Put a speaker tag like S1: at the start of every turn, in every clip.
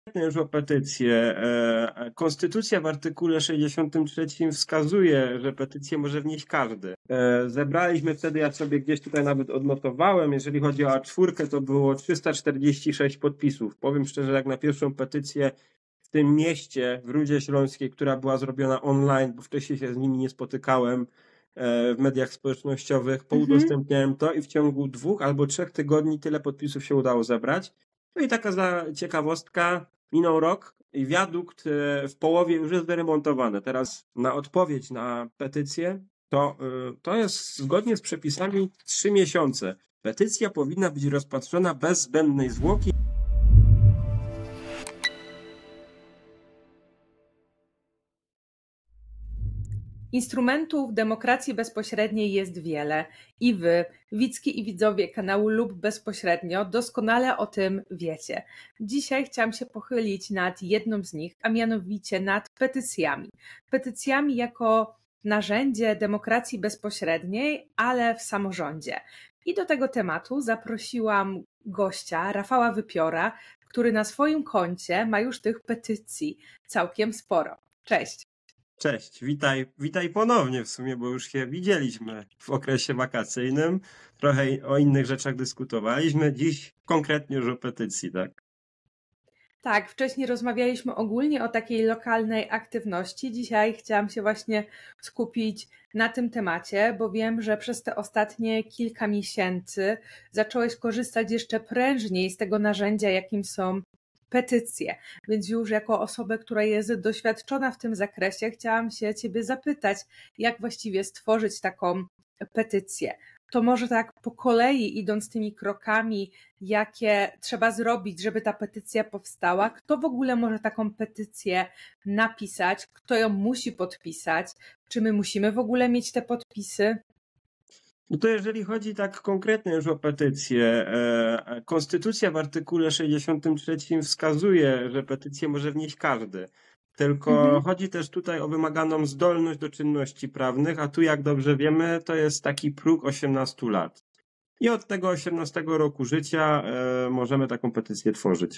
S1: Już o petycję. Konstytucja w artykule 63 wskazuje, że petycję może wnieść każdy. Zebraliśmy wtedy, ja sobie gdzieś tutaj nawet odnotowałem, jeżeli chodzi o A4, to było 346 podpisów. Powiem szczerze, jak na pierwszą petycję w tym mieście, w Rudzie Śląskiej, która była zrobiona online, bo wcześniej się z nimi nie spotykałem w mediach społecznościowych, poudostępniałem to i w ciągu 2 albo 3 tygodni tyle podpisów się udało zebrać. No i taka ciekawostka, minął rok i wiadukt w połowie już jest wyremontowany. Teraz na odpowiedź na petycję to jest zgodnie z przepisami 3 miesiące. Petycja powinna być rozpatrzona bez zbędnej zwłoki.
S2: Instrumentów demokracji bezpośredniej jest wiele i wy, widzki i widzowie kanału lub bezpośrednio, doskonale o tym wiecie. Dzisiaj chciałam się pochylić nad jedną z nich, a mianowicie nad petycjami. Petycjami jako narzędzie demokracji bezpośredniej, ale w samorządzie. I do tego tematu zaprosiłam gościa, Rafała Wypiora, który na swoim koncie ma już tych petycji całkiem sporo. Cześć.
S1: Cześć, witaj ponownie w sumie, bo już się widzieliśmy w okresie wakacyjnym. Trochę o innych rzeczach dyskutowaliśmy. Dziś konkretnie już o petycji, tak?
S2: Tak, wcześniej rozmawialiśmy ogólnie o takiej lokalnej aktywności. Dzisiaj chciałam się właśnie skupić na tym temacie, bo wiem, że przez te ostatnie kilka miesięcy zacząłeś korzystać jeszcze prężniej z tego narzędzia, jakim są petycje. Więc już jako osobę, która jest doświadczona w tym zakresie, chciałam się ciebie zapytać, jak właściwie stworzyć taką petycję. To może tak po kolei, idąc tymi krokami, jakie trzeba zrobić, żeby ta petycja powstała. Kto w ogóle może taką petycję napisać? Kto ją musi podpisać? Czy my musimy w ogóle mieć te podpisy?
S1: No to jeżeli chodzi tak konkretnie już o petycję, Konstytucja w artykule 63 wskazuje, że petycję może wnieść każdy. Tylko chodzi też tutaj o wymaganą zdolność do czynności prawnych, a tu jak dobrze wiemy, to jest taki próg 18 lat. I od tego 18 roku życia możemy taką petycję tworzyć.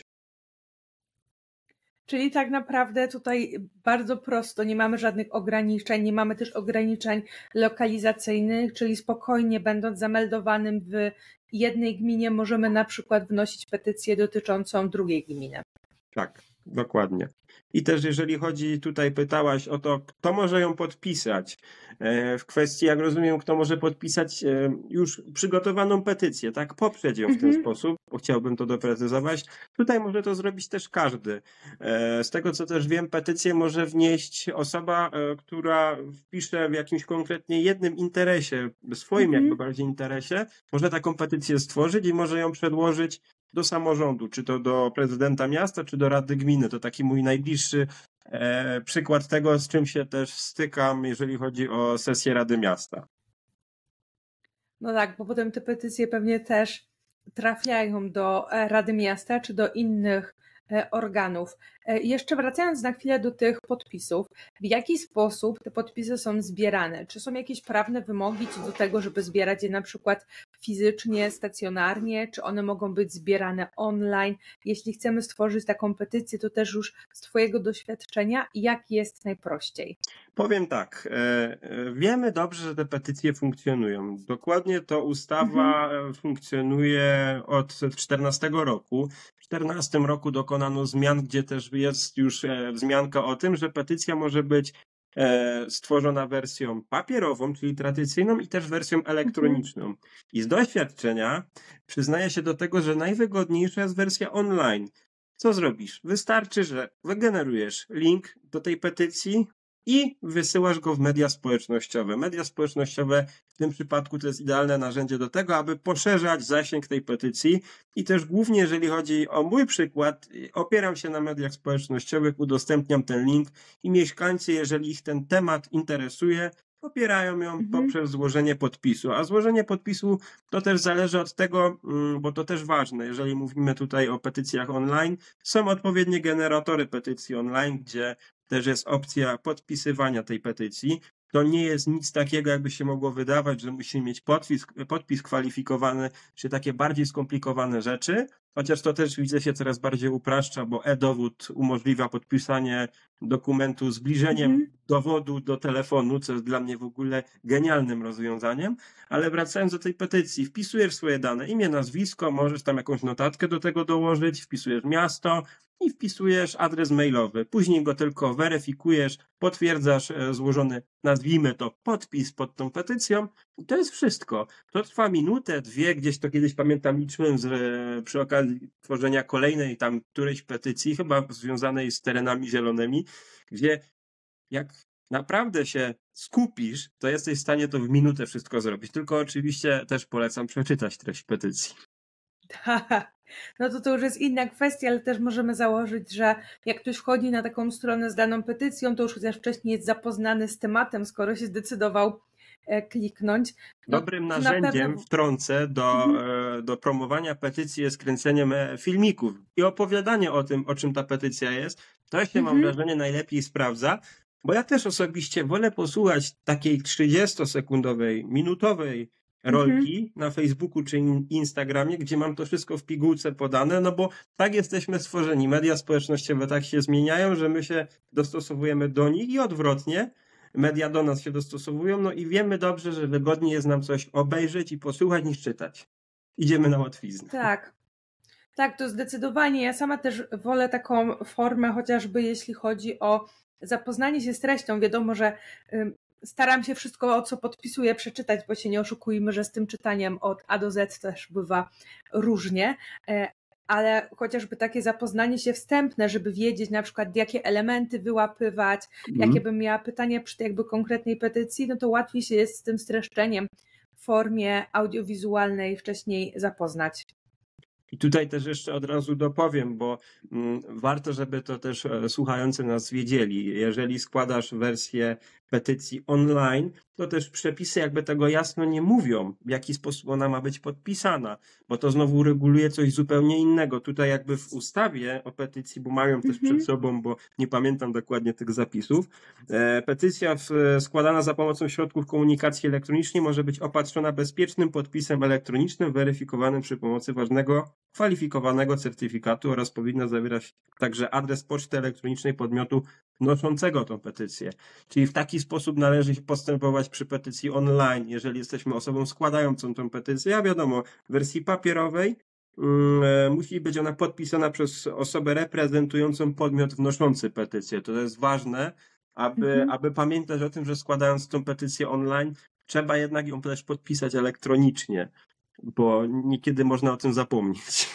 S2: Czyli tak naprawdę tutaj bardzo prosto, nie mamy żadnych ograniczeń, nie mamy też ograniczeń lokalizacyjnych, czyli spokojnie będąc zameldowanym w jednej gminie możemy na przykład wnosić petycję dotyczącą drugiej gminy.
S1: Tak, dokładnie. I też jeżeli chodzi, tutaj pytałaś o to, kto może ją podpisać. W kwestii, jak rozumiem, kto może podpisać już przygotowaną petycję, tak? Poprzeć ją w ten sposób, bo chciałbym to doprecyzować. Tutaj może to zrobić też każdy. Z tego, co też wiem, petycję może wnieść osoba, która wpisze w jakimś konkretnie jednym interesie, swoim jakby bardziej interesie, może taką petycję stworzyć i może ją przedłożyć do samorządu, czy to do prezydenta miasta, czy do rady gminy. To taki mój najbliższy przykład tego, z czym się też stykam, jeżeli chodzi o sesję Rady Miasta.
S2: No tak, bo potem te petycje pewnie też trafiają do Rady Miasta, czy do innych organów. Jeszcze wracając na chwilę do tych podpisów, w jaki sposób te podpisy są zbierane? Czy są jakieś prawne wymogi do tego, żeby zbierać je na przykład fizycznie, stacjonarnie, czy one mogą być zbierane online? Jeśli chcemy stworzyć taką petycję, to też już z twojego doświadczenia, jak jest najprościej?
S1: Powiem tak, wiemy dobrze, że te petycje funkcjonują. Dokładnie to ustawa funkcjonuje od 2014 roku. W 2014 roku dokonano zmian, gdzie też jest już wzmianka o tym, że petycja może być stworzona wersją papierową, czyli tradycyjną, i też wersją elektroniczną. I z doświadczenia przyznaję się do tego, że najwygodniejsza jest wersja online. Co zrobisz? Wystarczy, że wygenerujesz link do tej petycji i wysyłasz go w media społecznościowe. Media społecznościowe w tym przypadku to jest idealne narzędzie do tego, aby poszerzać zasięg tej petycji i też głównie jeżeli chodzi o mój przykład, opieram się na mediach społecznościowych, udostępniam ten link i mieszkańcy, jeżeli ich ten temat interesuje, popierają ją poprzez złożenie podpisu. A złożenie podpisu to też zależy od tego, bo to też ważne, jeżeli mówimy tutaj o petycjach online, są odpowiednie generatory petycji online, gdzie też jest opcja podpisywania tej petycji. to nie jest nic takiego, jakby się mogło wydawać, że musimy mieć podpis kwalifikowany, czy takie bardziej skomplikowane rzeczy, chociaż to też widzę się coraz bardziej upraszcza, bo e-dowód umożliwia podpisanie dokumentu zbliżeniem dowodu do telefonu, co jest dla mnie w ogóle genialnym rozwiązaniem, ale wracając do tej petycji, wpisujesz swoje dane, imię, nazwisko, możesz tam jakąś notatkę do tego dołożyć, wpisujesz miasto i wpisujesz adres mailowy. Później go tylko weryfikujesz, potwierdzasz złożony, nazwijmy to, podpis pod tą petycją i to jest wszystko. To trwa minutę, dwie, gdzieś to kiedyś pamiętam liczyłem przy okazji tworzenia kolejnej tam którejś petycji, chyba związanej z terenami zielonymi, gdzie jak naprawdę się skupisz, to jesteś w stanie to w minutę wszystko zrobić. Tylko oczywiście też polecam przeczytać treść petycji.
S2: Tak, no to już jest inna kwestia, ale też możemy założyć, że jak ktoś wchodzi na taką stronę z daną petycją, to już chociaż wcześniej jest zapoznany z tematem, skoro się zdecydował kliknąć. No,
S1: Dobrym narzędziem wtrącę do promowania petycji jest kręcenie filmików i opowiadanie o tym, o czym ta petycja jest. To się, mam wrażenie, najlepiej sprawdza, bo ja też osobiście wolę posłuchać takiej 30-sekundowej, minutowej rolki na Facebooku czy Instagramie, gdzie mam to wszystko w pigułce podane, no bo tak jesteśmy stworzeni. Media społecznościowe tak się zmieniają, że my się dostosowujemy do nich i odwrotnie. Media do nas się dostosowują, no i wiemy dobrze, że wygodniej jest nam coś obejrzeć i posłuchać niż czytać. Idziemy na łatwiznę.
S2: Tak, to zdecydowanie. Ja sama też wolę taką formę, chociażby jeśli chodzi o zapoznanie się z treścią. Wiadomo, że staram się wszystko, o co podpisuję, przeczytać, bo się nie oszukujmy, że z tym czytaniem od A do Z też bywa różnie, ale chociażby takie zapoznanie się wstępne, żeby wiedzieć na przykład jakie elementy wyłapywać, jakie bym miała pytania przy tej jakby konkretnej petycji, no to łatwiej się jest z tym streszczeniem w formie audiowizualnej wcześniej zapoznać.
S1: I tutaj też jeszcze od razu dopowiem, bo warto, żeby to też słuchający nas wiedzieli. Jeżeli składasz wersję petycji online, to też przepisy jakby tego jasno nie mówią, w jaki sposób ona ma być podpisana, bo to znowu reguluje coś zupełnie innego. Tutaj jakby w ustawie o petycji, bo mają też przed sobą, bo nie pamiętam dokładnie tych zapisów, petycja składana za pomocą środków komunikacji elektronicznej może być opatrzona bezpiecznym podpisem elektronicznym weryfikowanym przy pomocy ważnego kwalifikowanego certyfikatu oraz powinna zawierać także adres poczty elektronicznej podmiotu wnoszącego tą petycję. Czyli w taki sposób należy postępować przy petycji online, jeżeli jesteśmy osobą składającą tą petycję, a wiadomo, w wersji papierowej musi być ona podpisana przez osobę reprezentującą podmiot wnoszący petycję. To jest ważne, aby pamiętać o tym, że składając tą petycję online, trzeba jednak ją też podpisać elektronicznie, bo niekiedy można o tym zapomnieć.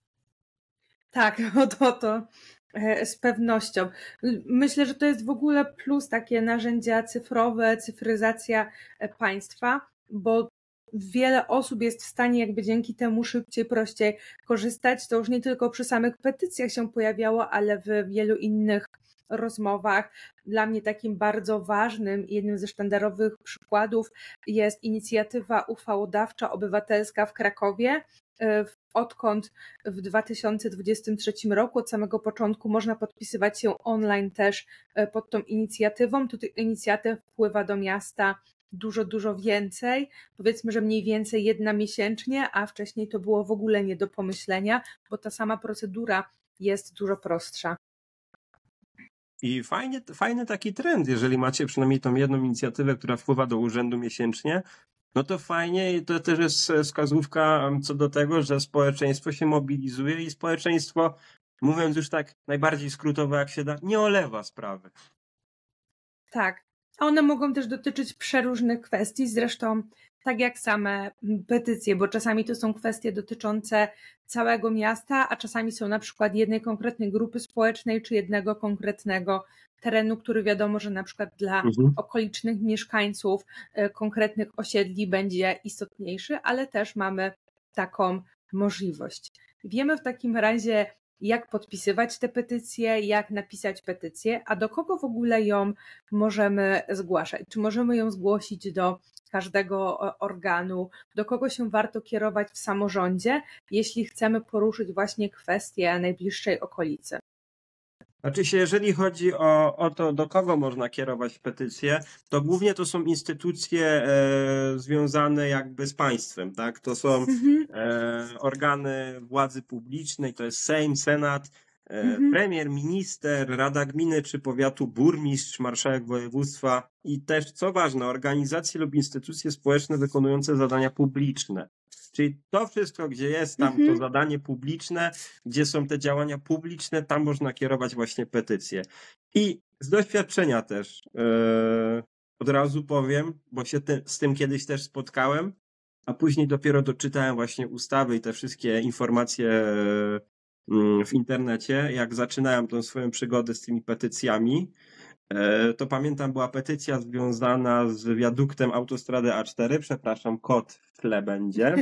S2: Tak, no to z pewnością. Myślę, że to jest w ogóle plus takie narzędzia cyfrowe, cyfryzacja państwa, bo wiele osób jest w stanie jakby dzięki temu szybciej, prościej korzystać. To już nie tylko przy samych petycjach się pojawiało, ale w wielu innych rozmowach. Dla mnie takim bardzo ważnym i jednym ze sztandarowych przykładów jest inicjatywa uchwałodawcza obywatelska w Krakowie. Odkąd w 2023 roku, od samego początku można podpisywać się online też pod tą inicjatywą, to tych inicjatyw wpływa do miasta dużo więcej, powiedzmy, że mniej więcej jedna miesięcznie, a wcześniej to było w ogóle nie do pomyślenia, bo ta sama procedura jest dużo prostsza.
S1: I fajny taki trend, jeżeli macie przynajmniej tą jedną inicjatywę, która wpływa do urzędu miesięcznie, no to fajnie i to też jest wskazówka co do tego, że społeczeństwo się mobilizuje i społeczeństwo, mówiąc już tak najbardziej skrótowo jak się da, nie olewa sprawy.
S2: Tak, a one mogą też dotyczyć przeróżnych kwestii, zresztą tak jak same petycje, bo czasami to są kwestie dotyczące całego miasta, a czasami są na przykład jednej konkretnej grupy społecznej czy jednego konkretnego terenu, który wiadomo, że na przykład dla okolicznych mieszkańców konkretnych osiedli będzie istotniejszy, ale też mamy taką możliwość. Wiemy w takim razie, jak podpisywać te petycje, jak napisać petycję, a do kogo w ogóle ją możemy zgłaszać? Czy możemy ją zgłosić do każdego organu, do kogo się warto kierować w samorządzie, jeśli chcemy poruszyć właśnie kwestię najbliższej okolicy?
S1: Znaczy się, jeżeli chodzi o to, do kogo można kierować petycje, to głównie to są instytucje związane jakby z państwem, tak? To są organy władzy publicznej, to jest Sejm, Senat, premier, minister, Rada Gminy czy Powiatu, burmistrz, marszałek województwa i też, co ważne, organizacje lub instytucje społeczne wykonujące zadania publiczne. Czyli to wszystko, gdzie jest tam to zadanie publiczne, gdzie są te działania publiczne, tam można kierować właśnie petycje. I z doświadczenia też od razu powiem, bo się z tym kiedyś też spotkałem, a później dopiero doczytałem właśnie ustawy i te wszystkie informacje w internecie, jak zaczynałem tą swoją przygodę z tymi petycjami, to pamiętam, była petycja związana z wiaduktem autostrady A4, przepraszam, kot w tle będzie.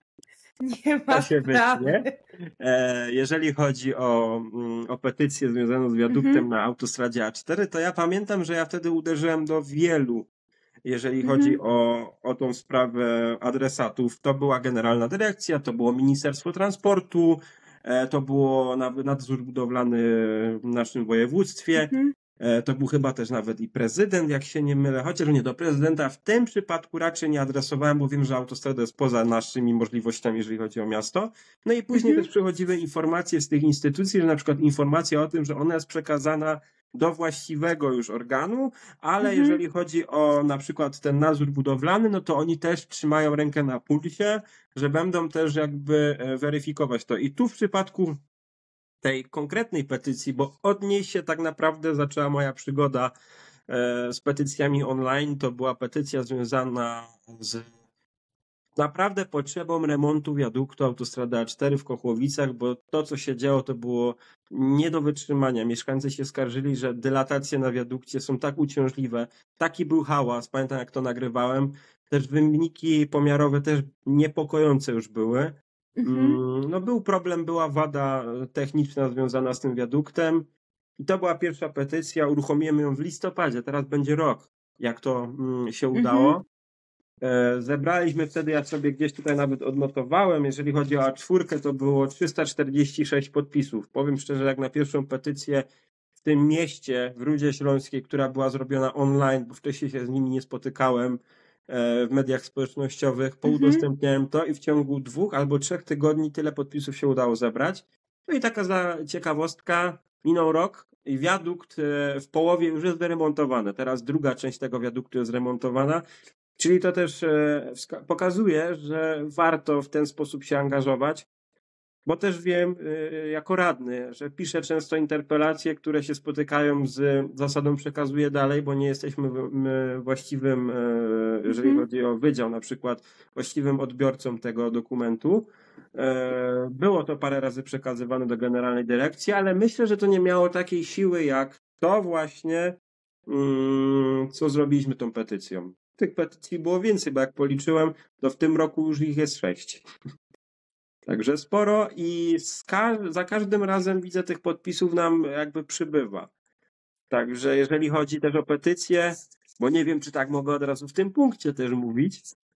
S2: Nie ma
S1: To się
S2: sprawy.
S1: wytnie. Jeżeli chodzi o petycję związaną z wiaduktem na autostradzie A4, to ja pamiętam, że ja wtedy uderzyłem do wielu, jeżeli chodzi o tą sprawę adresatów. To była Generalna Dyrekcja, to było Ministerstwo Transportu, to było nadzór budowlany w naszym województwie. To był chyba też nawet i prezydent, jak się nie mylę, chociaż nie do prezydenta. W tym przypadku raczej nie adresowałem, bo wiem, że autostrada jest poza naszymi możliwościami, jeżeli chodzi o miasto. No i później też przychodziły informacje z tych instytucji, że na przykład informacja o tym, że ona jest przekazana do właściwego już organu, ale jeżeli chodzi o na przykład ten nadzór budowlany, no to oni też trzymają rękę na pulsie, że będą też jakby weryfikować to. I tu w przypadku tej konkretnej petycji, bo od niej się tak naprawdę zaczęła moja przygoda z petycjami online. To była petycja związana z naprawdę potrzebą remontu wiaduktu autostrady A4 w Kochłowicach, bo to, co się działo, to było nie do wytrzymania. Mieszkańcy się skarżyli, że dylatacje na wiadukcie są tak uciążliwe. Taki był hałas, pamiętam jak to nagrywałem. Też wyniki pomiarowe też niepokojące już były. No był problem, była wada techniczna związana z tym wiaduktem i to była pierwsza petycja, uruchomiłem ją w listopadzie, teraz będzie rok, jak to się udało. Zebraliśmy wtedy, ja sobie gdzieś tutaj nawet odnotowałem, jeżeli chodzi o A4, to było 346 podpisów. Powiem szczerze, jak na pierwszą petycję w tym mieście, w Rudzie Śląskiej, która była zrobiona online, bo wcześniej się z nimi nie spotykałem, w mediach społecznościowych, poudostępniałem to i w ciągu 2 albo 3 tygodni tyle podpisów się udało zebrać. No i taka ciekawostka, minął rok i wiadukt w połowie już jest wyremontowany. Teraz druga część tego wiaduktu jest remontowana, czyli to też pokazuje, że warto w ten sposób się angażować, bo też wiem jako radny, że piszę często interpelacje, które się spotykają z zasadą przekazuję dalej, bo nie jesteśmy właściwym, jeżeli chodzi o wydział na przykład, właściwym odbiorcą tego dokumentu. Było to parę razy przekazywane do Generalnej Dyrekcji, ale myślę, że to nie miało takiej siły jak to właśnie, co zrobiliśmy tą petycją. Tych petycji było więcej, bo jak policzyłem, to w tym roku już ich jest 6. Także sporo i za każdym razem widzę tych podpisów nam jakby przybywa. Także jeżeli chodzi też o petycje, bo nie wiem, czy tak mogę od razu w tym punkcie też mówić,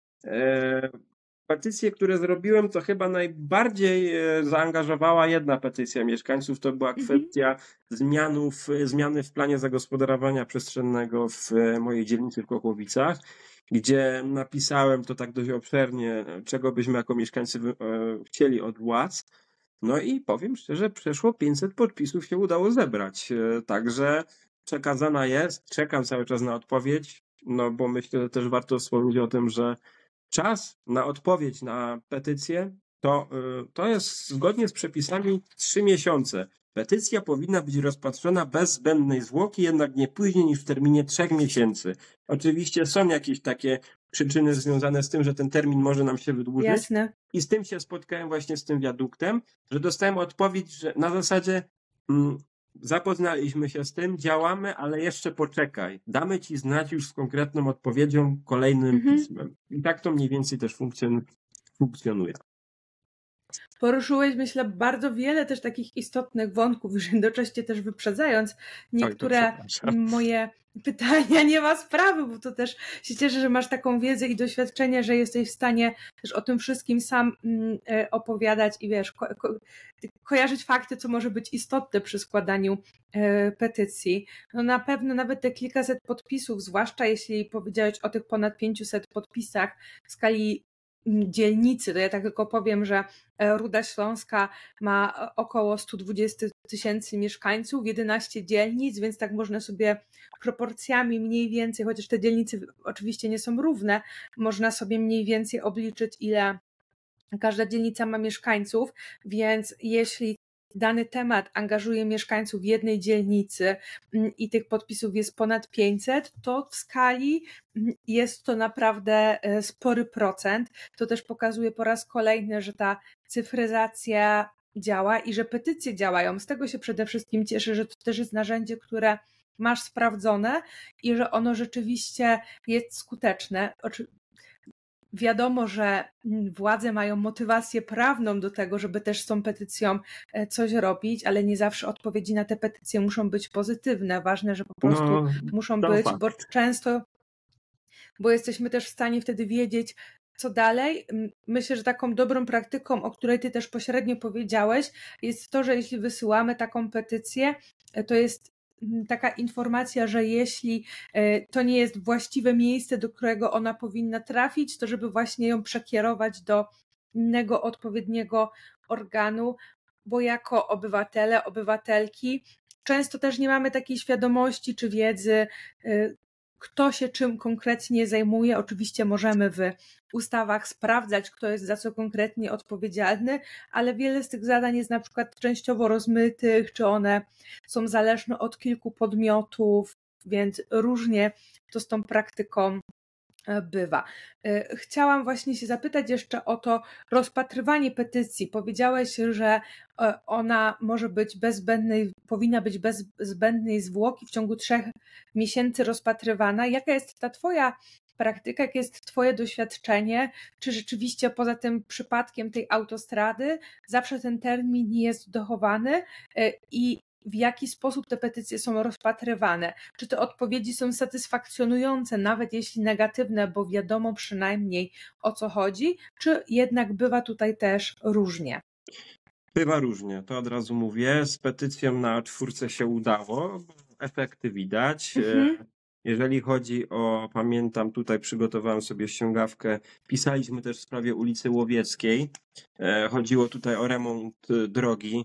S1: petycje, które zrobiłem, to chyba najbardziej zaangażowała jedna petycja mieszkańców, to była kwestia zmiany w planie zagospodarowania przestrzennego w mojej dzielnicy w Kochłowicach, gdzie napisałem to tak dość obszernie, czego byśmy jako mieszkańcy chcieli od władz. No i powiem szczerze, przeszło 500 podpisów się udało zebrać. Także przekazana jest, czekam cały czas na odpowiedź, no bo myślę, że też warto wspomnieć o tym, że czas na odpowiedź na petycję to jest zgodnie z przepisami 3 miesiące. Petycja powinna być rozpatrzona bez zbędnej zwłoki, jednak nie później niż w terminie 3 miesięcy. Oczywiście są jakieś takie przyczyny związane z tym, że ten termin może nam się wydłużyć.
S2: Jasne.
S1: I z tym się spotkałem właśnie z tym wiaduktem, że dostałem odpowiedź, że na zasadzie zapoznaliśmy się z tym, działamy, ale jeszcze poczekaj. Damy ci znać już z konkretną odpowiedzią, kolejnym pismem. I tak to mniej więcej też funkcjonuje.
S2: Poruszyłeś, myślę, bardzo wiele też takich istotnych wątków, już jednocześnie też wyprzedzając niektóre moje pytania, nie ma sprawy, bo to też się cieszę, że masz taką wiedzę i doświadczenie, że jesteś w stanie też o tym wszystkim sam opowiadać i wiesz, kojarzyć fakty, co może być istotne przy składaniu petycji. No na pewno nawet te kilkaset podpisów, zwłaszcza jeśli powiedziałeś o tych ponad 500 podpisach w skali dzielnicy, to ja tak tylko powiem, że Ruda Śląska ma około 120 000 mieszkańców, 11 dzielnic, więc tak można sobie proporcjami mniej więcej, chociaż te dzielnice oczywiście nie są równe, można sobie mniej więcej obliczyć, ile każda dzielnica ma mieszkańców, więc jeśli dany temat angażuje mieszkańców jednej dzielnicy i tych podpisów jest ponad 500, to w skali jest to naprawdę spory procent. To też pokazuje po raz kolejny, że ta cyfryzacja działa i że petycje działają. Z tego się przede wszystkim cieszę, że to też jest narzędzie, które masz sprawdzone i że ono rzeczywiście jest skuteczne. Wiadomo, że władze mają motywację prawną do tego, żeby też z tą petycją coś robić, ale nie zawsze odpowiedzi na te petycje muszą być pozytywne. Ważne, że po prostu muszą być,
S1: fakt.
S2: bo często, bo jesteśmy też w stanie wtedy wiedzieć, co dalej. Myślę, że taką dobrą praktyką, o której ty też pośrednio powiedziałeś, jest to, że jeśli wysyłamy taką petycję, to jest taka informacja, że jeśli to nie jest właściwe miejsce, do którego ona powinna trafić, to żeby właśnie ją przekierować do innego odpowiedniego organu, bo jako obywatele, obywatelki często też nie mamy takiej świadomości czy wiedzy, kto się czym konkretnie zajmuje. Oczywiście możemy w ustawach sprawdzać, kto jest za co konkretnie odpowiedzialny, ale wiele z tych zadań jest na przykład częściowo rozmytych, czy one są zależne od kilku podmiotów, więc różnie to z tą praktyką bywa. Chciałam właśnie się zapytać jeszcze o to rozpatrywanie petycji. Powiedziałeś, że ona może być powinna być bez zbędnej zwłoki w ciągu 3 miesięcy rozpatrywana. Jaka jest ta twoja praktyka, jakie jest twoje doświadczenie? Czy rzeczywiście poza tym przypadkiem tej autostrady zawsze ten termin jest dochowany i w jaki sposób te petycje są rozpatrywane? Czy te odpowiedzi są satysfakcjonujące, nawet jeśli negatywne, bo wiadomo przynajmniej o co chodzi, czy jednak bywa tutaj też różnie?
S1: Bywa różnie, to od razu mówię. Z petycją na 4 się udało, efekty widać. Jeżeli chodzi o, pamiętam, tutaj przygotowałem sobie ściągawkę, pisaliśmy też w sprawie ulicy Łowieckiej. Chodziło tutaj o remont drogi.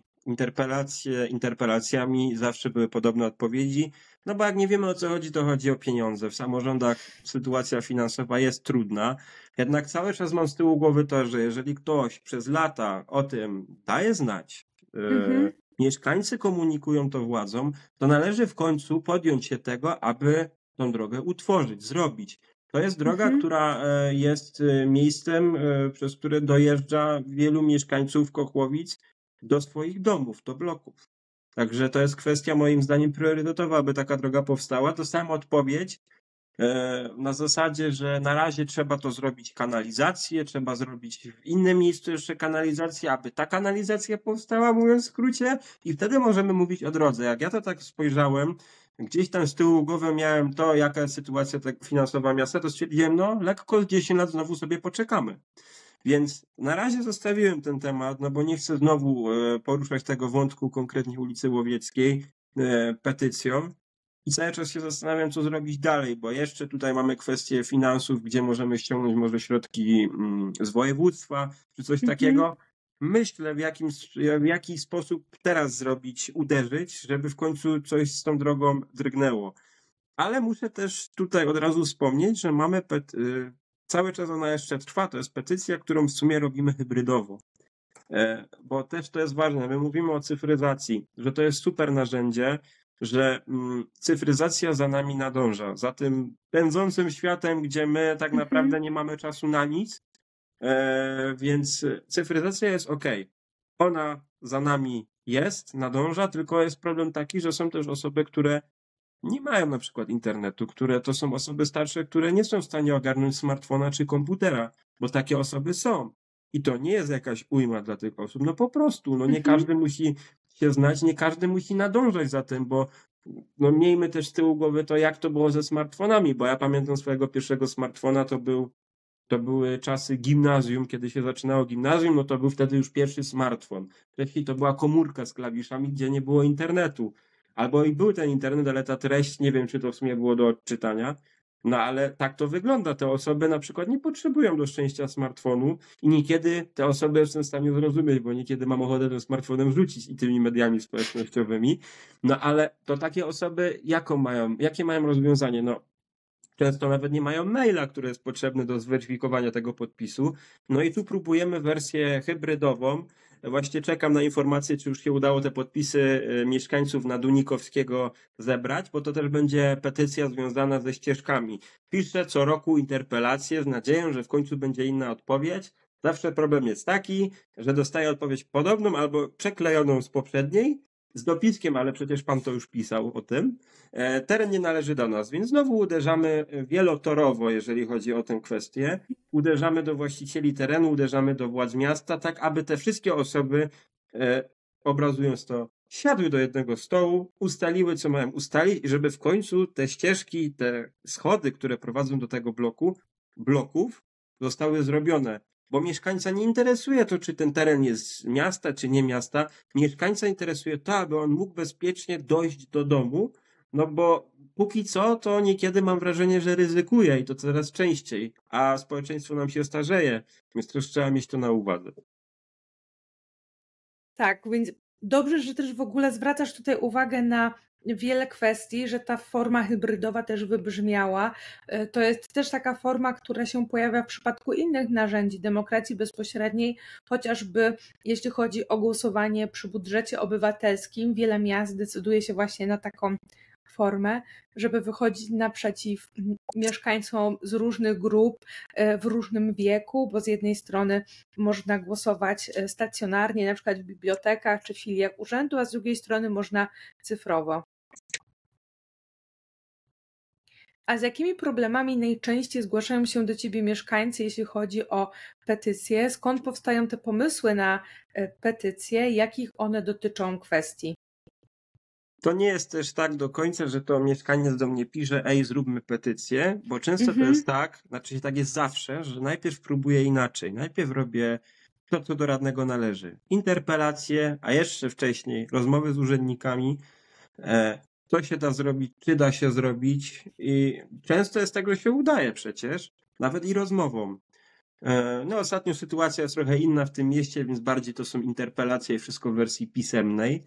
S1: Interpelacjami zawsze były podobne odpowiedzi, no bo jak nie wiemy o co chodzi, to chodzi o pieniądze. W samorządach sytuacja finansowa jest trudna, jednak cały czas mam z tyłu głowy to, że jeżeli ktoś przez lata o tym daje znać, mieszkańcy komunikują to władzom, to należy w końcu podjąć się tego, aby tą drogę utworzyć, zrobić. To jest droga, która jest miejscem, przez które dojeżdża wielu mieszkańców Kochłowic do swoich domów, do bloków. Także to jest kwestia moim zdaniem priorytetowa, aby taka droga powstała. Dostałem odpowiedź na zasadzie, że na razie trzeba to zrobić kanalizację, trzeba zrobić w innym miejscu jeszcze kanalizację, aby ta kanalizacja powstała, mówiąc w skrócie, i wtedy możemy mówić o drodze. Jak ja to tak spojrzałem, gdzieś tam z tyłu głowy miałem to, jaka jest sytuacja finansowa miasta, to stwierdziłem, no lekko z 10 lat znowu sobie poczekamy. Więc na razie zostawiłem ten temat, no bo nie chcę znowu poruszać tego wątku konkretnie ulicy Łowieckiej petycją i cały czas się zastanawiam, co zrobić dalej, bo jeszcze tutaj mamy kwestię finansów, gdzie możemy ściągnąć może środki z województwa czy coś takiego. Myślę, w jaki sposób teraz zrobić, uderzyć, żeby w końcu coś z tą drogą drgnęło. Ale muszę też tutaj od razu wspomnieć, że mamy cały czas ona jeszcze trwa, to jest petycja, którą w sumie robimy hybrydowo. Bo też to jest ważne, my mówimy o cyfryzacji, że to jest super narzędzie, że cyfryzacja za nami nadąża, za tym pędzącym światem, gdzie my tak naprawdę nie mamy czasu na nic, więc cyfryzacja jest ok. Ona za nami jest, nadąża, tylko jest problem taki, że są też osoby, które nie mają na przykład internetu, które to są osoby starsze, które nie są w stanie ogarnąć smartfona czy komputera, bo takie osoby są. I to nie jest jakaś ujma dla tych osób. No po prostu, no nie każdy musi się znać, nie każdy musi nadążać za tym, bo no miejmy też z tyłu głowy to, jak to było ze smartfonami, bo ja pamiętam swojego pierwszego smartfona, to były czasy gimnazjum, kiedy się zaczynało gimnazjum, no to był wtedy już pierwszy smartfon. Wcześniej to była komórka z klawiszami, gdzie nie było internetu. Albo i był ten internet, ale ta treść, nie wiem, czy to w sumie było do odczytania. No ale tak to wygląda. Te osoby na przykład nie potrzebują do szczęścia smartfonu i niekiedy te osoby jestem w stanie zrozumieć, bo niekiedy mam ochotę tym smartfonem rzucić i tymi mediami społecznościowymi. No ale to takie osoby jakie mają rozwiązanie? No często nawet nie mają maila, który jest potrzebny do zweryfikowania tego podpisu. No i tu próbujemy wersję hybrydową. Właśnie czekam na informację, czy już się udało te podpisy mieszkańców Nadunikowskiego zebrać, bo to też będzie petycja związana ze ścieżkami. Piszę co roku interpelację z nadzieją, że w końcu będzie inna odpowiedź. Zawsze problem jest taki, że dostaję odpowiedź podobną albo przeklejoną z poprzedniej, z dopiskiem, ale przecież pan to już pisał o tym. Teren nie należy do nas, więc znowu uderzamy wielotorowo, jeżeli chodzi o tę kwestię. Uderzamy do właścicieli terenu, uderzamy do władz miasta, tak aby te wszystkie osoby, obrazując to, siadły do jednego stołu, ustaliły, co mają ustalić, i żeby w końcu te ścieżki, te schody, które prowadzą do tego bloków, zostały zrobione. Bo mieszkańca nie interesuje to, czy ten teren jest z miasta, czy nie miasta. Mieszkańca interesuje to, aby on mógł bezpiecznie dojść do domu, no bo póki co, to niekiedy mam wrażenie, że ryzykuje i to coraz częściej, a społeczeństwo nam się starzeje, więc też trzeba mieć to na uwadze.
S2: Tak, więc dobrze, że też w ogóle zwracasz tutaj uwagę na wiele kwestii, że ta forma hybrydowa też wybrzmiała. To jest też taka forma, która się pojawia w przypadku innych narzędzi demokracji bezpośredniej, chociażby jeśli chodzi o głosowanie przy budżecie obywatelskim. Wiele miast decyduje się właśnie na taką formę, żeby wychodzić naprzeciw mieszkańcom z różnych grup w różnym wieku, bo z jednej strony można głosować stacjonarnie, na przykład w bibliotekach czy filiach urzędu, a z drugiej strony można cyfrowo. A z jakimi problemami najczęściej zgłaszają się do Ciebie mieszkańcy, jeśli chodzi o petycje? Skąd powstają te pomysły na petycje? Jakich one dotyczą kwestii?
S1: To nie jest też tak do końca, że to mieszkaniec do mnie pisze, ej, zróbmy petycję, bo często to jest tak, znaczy tak jest zawsze, że najpierw próbuję inaczej. Najpierw robię to, co do radnego należy. Interpelacje, a jeszcze wcześniej rozmowy z urzędnikami, co się da zrobić, czy da się zrobić i często jest tak, że się udaje przecież, nawet i rozmową. No ostatnio sytuacja jest trochę inna w tym mieście, więc bardziej to są interpelacje i wszystko w wersji pisemnej.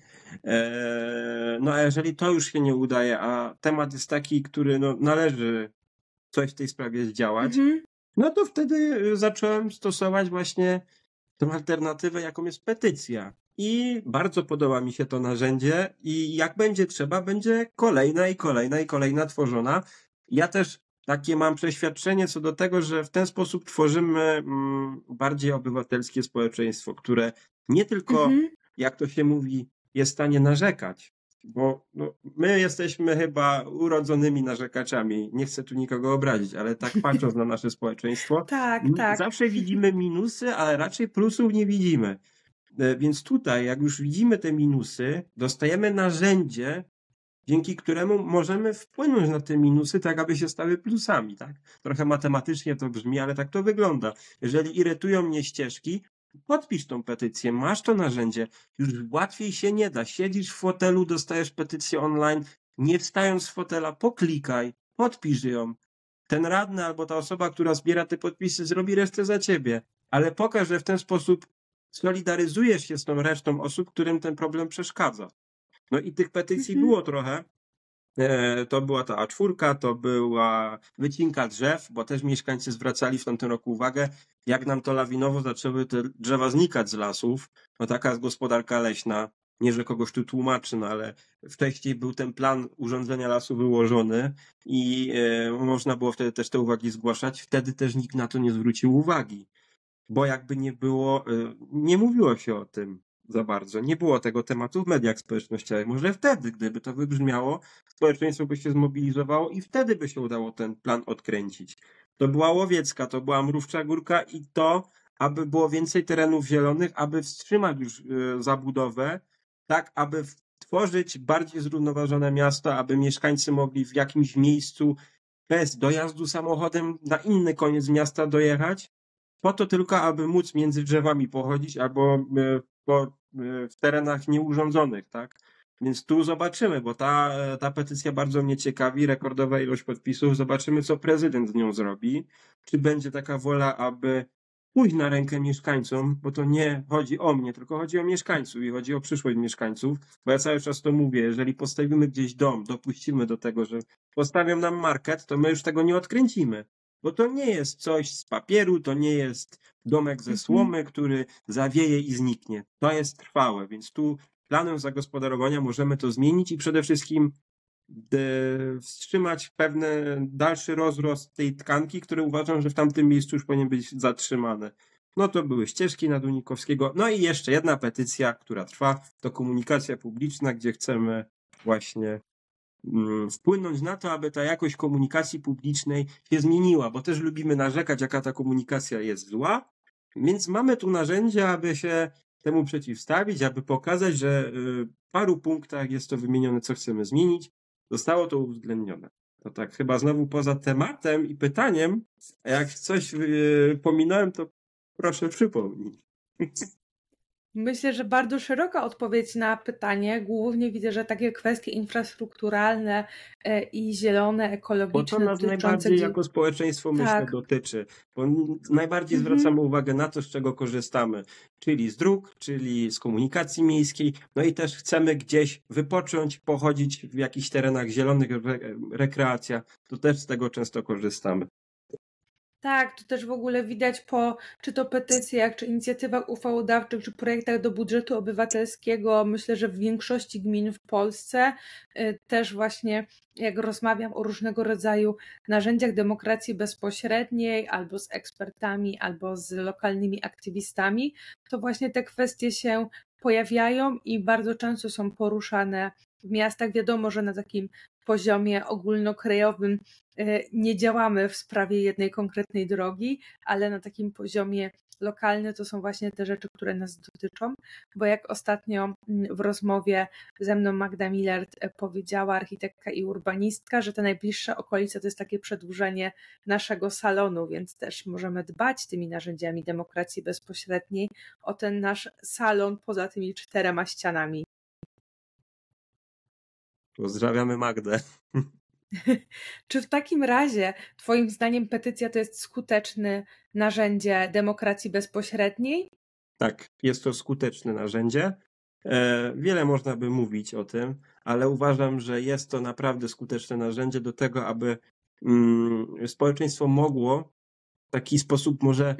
S1: No a jeżeli to już się nie udaje, a temat jest taki, który no, należy coś w tej sprawie zdziałać, no to wtedy zacząłem stosować właśnie tę alternatywę, jaką jest petycja. I bardzo podoba mi się to narzędzie i jak będzie trzeba, będzie kolejna i kolejna i kolejna tworzona. Ja też takie mam przeświadczenie co do tego, że w ten sposób tworzymy bardziej obywatelskie społeczeństwo, które nie tylko, jak to się mówi, jest w stanie narzekać, bo no, my jesteśmy chyba urodzonymi narzekaczami. Nie chcę tu nikogo obrazić, ale tak patrząc na nasze społeczeństwo,
S2: tak.
S1: Zawsze widzimy minusy, ale raczej plusów nie widzimy. Więc tutaj, jak już widzimy te minusy, dostajemy narzędzie, dzięki któremu możemy wpłynąć na te minusy, tak aby się stały plusami. Tak? Trochę matematycznie to brzmi, ale tak to wygląda. Jeżeli irytują mnie ścieżki, podpisz tą petycję, masz to narzędzie, już łatwiej się nie da. Siedzisz w fotelu, dostajesz petycję online, nie wstając z fotela, poklikaj, podpisz ją. Ten radny albo ta osoba, która zbiera te podpisy, zrobi resztę za ciebie. Ale pokaż, że w ten sposób solidaryzujesz się z tą resztą osób, którym ten problem przeszkadza. No i tych petycji było trochę. To była ta A4, to była wycinka drzew, bo też mieszkańcy zwracali w tamtym roku uwagę, jak nam to lawinowo zaczęły te drzewa znikać z lasów. No taka jest gospodarka leśna. Nie, że kogoś tu tłumaczy, no ale wcześniej był ten plan urządzenia lasu wyłożony i można było wtedy też te uwagi zgłaszać. Wtedy też nikt na to nie zwrócił uwagi, bo jakby nie było, nie mówiło się o tym za bardzo. Nie było tego tematu w mediach społecznościowych. Może wtedy, gdyby to wybrzmiało, społeczeństwo by się zmobilizowało i wtedy by się udało ten plan odkręcić. To była Łowiecka, to była Mrówcza Górka i to, aby było więcej terenów zielonych, aby wstrzymać już zabudowę, tak aby tworzyć bardziej zrównoważone miasto, aby mieszkańcy mogli w jakimś miejscu bez dojazdu samochodem na inny koniec miasta dojechać, po to tylko, aby móc między drzewami pochodzić albo w terenach nieurządzonych, tak? Więc tu zobaczymy, bo ta petycja bardzo mnie ciekawi, rekordowa ilość podpisów. Zobaczymy, co prezydent z nią zrobi. Czy będzie taka wola, aby pójść na rękę mieszkańcom, bo to nie chodzi o mnie, tylko chodzi o mieszkańców i chodzi o przyszłość mieszkańców, bo ja cały czas to mówię, jeżeli postawimy gdzieś dom, dopuścimy do tego, że postawią nam market, to my już tego nie odkręcimy, bo to nie jest coś z papieru, to nie jest domek ze słomy, który zawieje i zniknie. To jest trwałe, więc tu planem zagospodarowania możemy to zmienić i przede wszystkim wstrzymać pewny dalszy rozrost tej tkanki, który uważam, że w tamtym miejscu już powinien być zatrzymany. No to były ścieżki na Dunikowskiego. No i jeszcze jedna petycja, która trwa, to komunikacja publiczna, gdzie chcemy właśnie wpłynąć na to, aby ta jakość komunikacji publicznej się zmieniła, bo też lubimy narzekać, jaka ta komunikacja jest zła, więc mamy tu narzędzia, aby się temu przeciwstawić, aby pokazać, że w paru punktach jest to wymienione, co chcemy zmienić. Zostało to uwzględnione. To tak chyba znowu poza tematem i pytaniem, a jak coś pominąłem, to proszę przypomnij.
S2: Myślę, że bardzo szeroka odpowiedź na pytanie. Głównie widzę, że takie kwestie infrastrukturalne i zielone, ekologiczne.
S1: Bo to nas najbardziej jako społeczeństwo, myślę, dotyczy. Bo najbardziej zwracamy uwagę na to, z czego korzystamy. Czyli z dróg, czyli z komunikacji miejskiej. No i też chcemy gdzieś wypocząć, pochodzić w jakichś terenach zielonych, rekreacja. To też z tego często korzystamy.
S2: Tak, to też w ogóle widać czy to petycjach, czy inicjatywach uchwałodawczych, czy projektach do budżetu obywatelskiego. Myślę, że w większości gmin w Polsce też właśnie jak rozmawiam o różnego rodzaju narzędziach demokracji bezpośredniej, albo z ekspertami, albo z lokalnymi aktywistami, to właśnie te kwestie się pojawiają i bardzo często są poruszane w miastach. Wiadomo, że na takim poziomie ogólnokrajowym nie działamy w sprawie jednej konkretnej drogi, ale na takim poziomie lokalnym to są właśnie te rzeczy, które nas dotyczą, bo jak ostatnio w rozmowie ze mną Magda Millert powiedziała, architektka i urbanistka, że te najbliższe okolice to jest takie przedłużenie naszego salonu, więc też możemy dbać tymi narzędziami demokracji bezpośredniej o ten nasz salon poza tymi 4 ścianami.
S1: Pozdrawiamy Magdę.
S2: Czy w takim razie twoim zdaniem petycja to jest skuteczne narzędzie demokracji bezpośredniej?
S1: Tak, jest to skuteczne narzędzie. Wiele można by mówić o tym, ale uważam, że jest to naprawdę skuteczne narzędzie do tego, aby społeczeństwo mogło w taki sposób może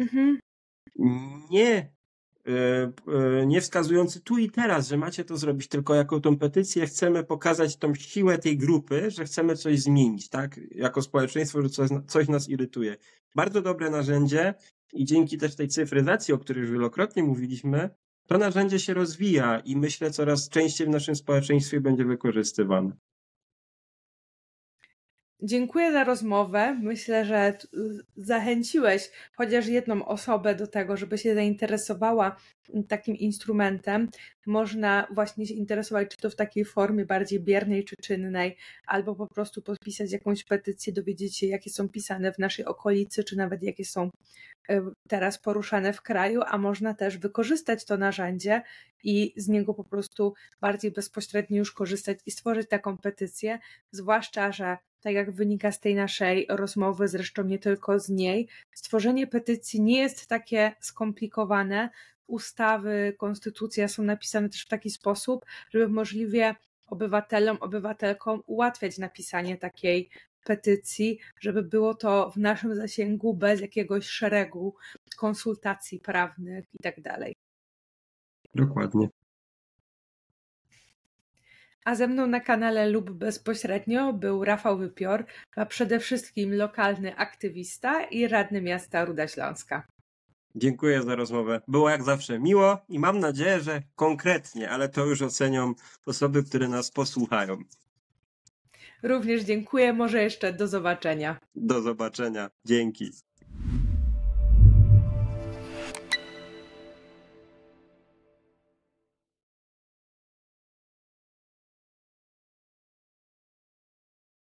S1: nie wskazujący tu i teraz, że macie to zrobić, tylko jako tą petycję chcemy pokazać tą siłę tej grupy, że chcemy coś zmienić, tak? Jako społeczeństwo, że coś nas irytuje. Bardzo dobre narzędzie i dzięki też tej cyfryzacji, o której już wielokrotnie mówiliśmy, to narzędzie się rozwija i myślę coraz częściej w naszym społeczeństwie będzie wykorzystywane.
S2: Dziękuję za rozmowę. Myślę, że zachęciłeś chociaż jedną osobę do tego, żeby się zainteresowała takim instrumentem. Można właśnie się interesować, czy to w takiej formie bardziej biernej czy czynnej, albo po prostu podpisać jakąś petycję, dowiedzieć się, jakie są pisane w naszej okolicy, czy nawet jakie są teraz poruszane w kraju, a można też wykorzystać to narzędzie i z niego po prostu bardziej bezpośrednio już korzystać i stworzyć taką petycję, zwłaszcza, że tak jak wynika z tej naszej rozmowy, zresztą nie tylko z niej, stworzenie petycji nie jest takie skomplikowane. Ustawy, konstytucja są napisane też w taki sposób, żeby możliwie obywatelom, obywatelkom ułatwiać napisanie takiej petycji, żeby było to w naszym zasięgu bez jakiegoś szeregu konsultacji prawnych i tak dalej.
S1: Dokładnie.
S2: A ze mną na kanale lub bezpośrednio był Rafał Wypior, a przede wszystkim lokalny aktywista i radny miasta Ruda Śląska.
S1: Dziękuję za rozmowę. Było jak zawsze miło i mam nadzieję, że konkretnie, ale to już ocenią osoby, które nas posłuchają.
S2: Również dziękuję. Może jeszcze do zobaczenia.
S1: Do zobaczenia. Dzięki.